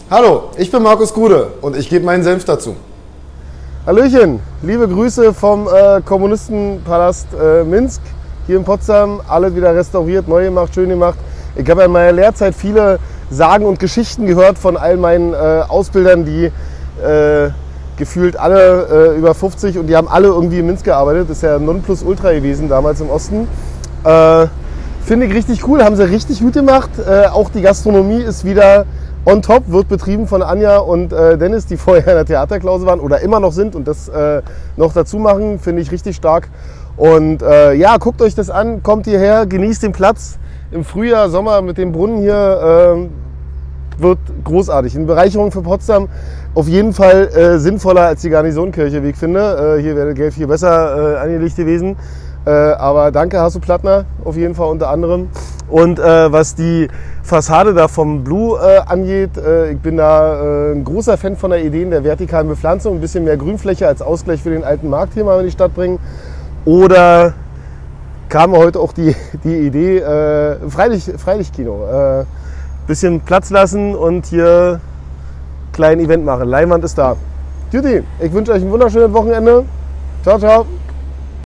Hallo, ich bin Markus Gude und ich gebe meinen Senf dazu. Hallöchen, liebe Grüße vom Kommunistenpalast Minsk hier in Potsdam. Alles wieder restauriert, neu gemacht, schön gemacht. Ich habe in meiner Lehrzeit viele Sagen und Geschichten gehört von all meinen Ausbildern, die gefühlt alle über 50 und die haben alle irgendwie in Minsk gearbeitet. Das ist ja Nonplusultra gewesen damals im Osten. Finde ich richtig cool, haben sie richtig gut gemacht. Auch die Gastronomie ist wieder on top, wird betrieben von Anja und Dennis, die vorher in der Theaterklause waren oder immer noch sind und das noch dazu machen, finde ich richtig stark. Und ja, guckt euch das an, kommt hierher, genießt den Platz. Im Frühjahr, Sommer mit dem Brunnen hier wird großartig. Eine Bereicherung für Potsdam, auf jeden Fall sinnvoller als die Garnisonkirche, wie ich finde. Hier wäre Geld viel besser angelegt gewesen. Aber danke Hasso Plattner, auf jeden Fall unter anderem. Und was die Fassade da vom Blue angeht, ich bin da ein großer Fan von der Idee der vertikalen Bepflanzung. Ein bisschen mehr Grünfläche als Ausgleich für den alten Markt hier mal in die Stadt bringen. Oder kam heute auch die Idee, Freilichtkino. Bisschen Platz lassen und hier ein kleines Event machen. Leinwand ist da. Juti, ich wünsche euch ein wunderschönes Wochenende. Ciao, ciao.